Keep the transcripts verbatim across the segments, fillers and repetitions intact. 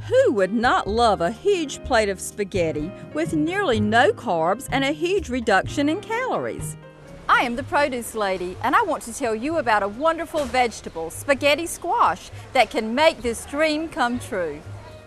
Who would not love a huge plate of spaghetti with nearly no carbs and a huge reduction in calories? I am the produce lady, and I want to tell you about a wonderful vegetable, spaghetti squash, that can make this dream come true.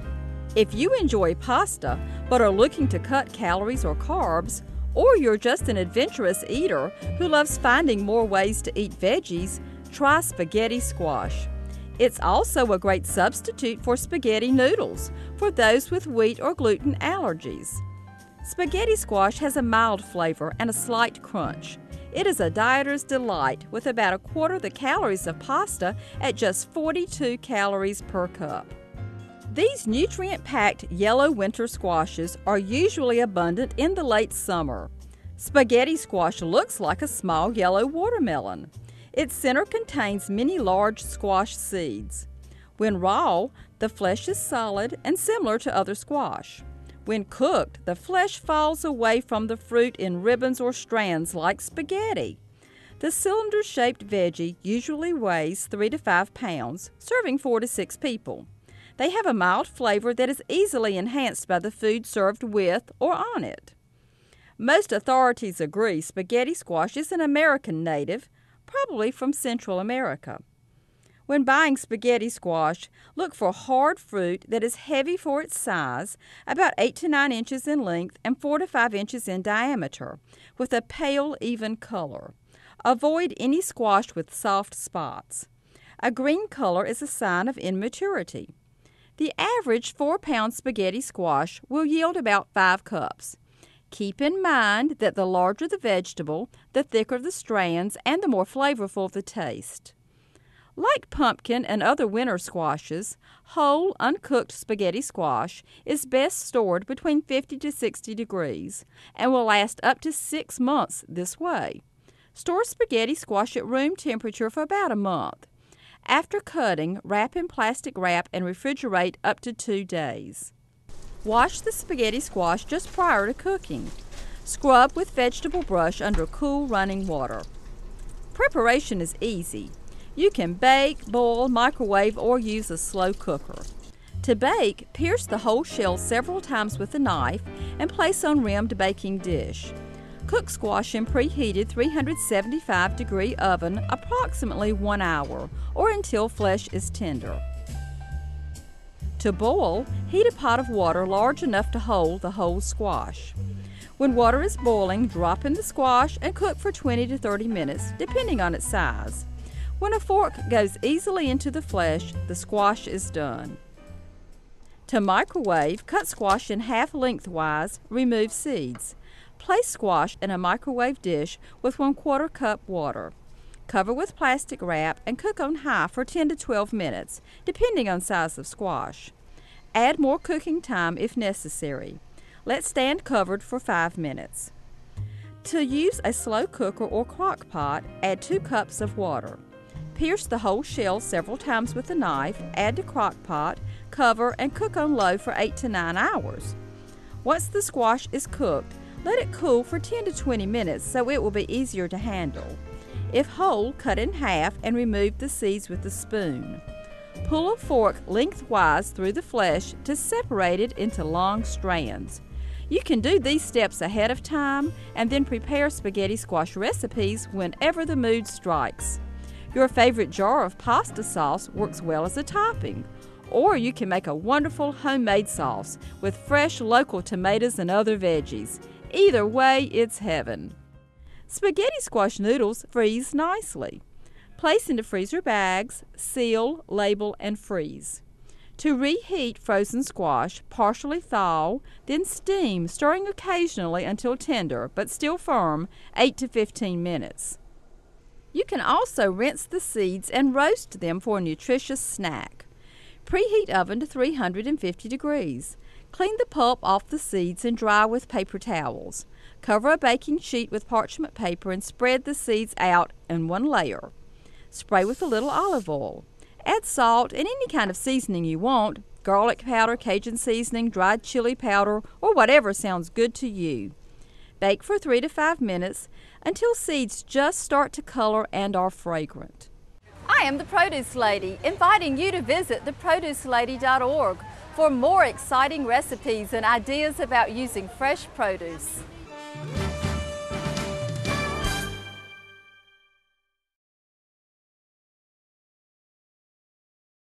If you enjoy pasta but are looking to cut calories or carbs, or you're just an adventurous eater who loves finding more ways to eat veggies, try spaghetti squash. It's also a great substitute for spaghetti noodles for those with wheat or gluten allergies. Spaghetti squash has a mild flavor and a slight crunch. It is a dieter's delight with about a quarter the calories of pasta at just forty-two calories per cup. These nutrient-packed yellow winter squashes are usually abundant in the late summer. Spaghetti squash looks like a small yellow watermelon. Its center contains many large squash seeds. When raw, the flesh is solid and similar to other squash. When cooked, the flesh falls away from the fruit in ribbons or strands like spaghetti. The cylinder-shaped veggie usually weighs three to five pounds, serving four to six people. They have a mild flavor that is easily enhanced by the food served with or on it. Most authorities agree spaghetti squash is an American native, probably from Central America. When buying spaghetti squash, look for hard fruit that is heavy for its size, about eight to nine inches in length and four to five inches in diameter, with a pale, even color. Avoid any squash with soft spots. A green color is a sign of immaturity. The average four-pound spaghetti squash will yield about five cups. Keep in mind that the larger the vegetable, the thicker the strands, and the more flavorful the taste. Like pumpkin and other winter squashes, whole, uncooked spaghetti squash is best stored between fifty to sixty degrees and will last up to six months this way. Store spaghetti squash at room temperature for about a month. After cutting, wrap in plastic wrap and refrigerate up to two days. Wash the spaghetti squash just prior to cooking. Scrub with vegetable brush under cool running water. Preparation is easy. You can bake, boil, microwave, or use a slow cooker. To bake, pierce the whole shell several times with a knife and place on rimmed baking dish. Cook squash in preheated three hundred seventy-five degree oven approximately one hour or until flesh is tender. To boil, heat a pot of water large enough to hold the whole squash. When water is boiling, drop in the squash and cook for twenty to thirty minutes, depending on its size. When a fork goes easily into the flesh, the squash is done. To microwave, cut squash in half lengthwise, remove seeds. Place squash in a microwave dish with one quarter cup water. Cover with plastic wrap and cook on high for ten to twelve minutes, depending on size of squash. Add more cooking time if necessary. Let stand covered for five minutes. To use a slow cooker or crock pot, add two cups of water. Pierce the whole shell several times with a knife, add to crock pot, cover, and cook on low for eight to nine hours. Once the squash is cooked, let it cool for ten to twenty minutes so it will be easier to handle. If whole, cut in half and remove the seeds with a spoon. Pull a fork lengthwise through the flesh to separate it into long strands. You can do these steps ahead of time and then prepare spaghetti squash recipes whenever the mood strikes. Your favorite jar of pasta sauce works well as a topping, or you can make a wonderful homemade sauce with fresh local tomatoes and other veggies. Either way, it's heaven. Spaghetti squash noodles freeze nicely. Place into freezer bags, seal, label, and freeze. To reheat frozen squash, partially thaw, then steam, stirring occasionally until tender, but still firm, eight to fifteen minutes. You can also rinse the seeds and roast them for a nutritious snack. Preheat oven to three hundred fifty degrees. Clean the pulp off the seeds and dry with paper towels. Cover a baking sheet with parchment paper and spread the seeds out in one layer. Spray with a little olive oil. Add salt and any kind of seasoning you want, garlic powder, Cajun seasoning, dried chili powder, or whatever sounds good to you. Bake for three to five minutes until seeds just start to color and are fragrant. I am the Produce Lady, inviting you to visit the produce lady dot org for more exciting recipes and ideas about using fresh produce.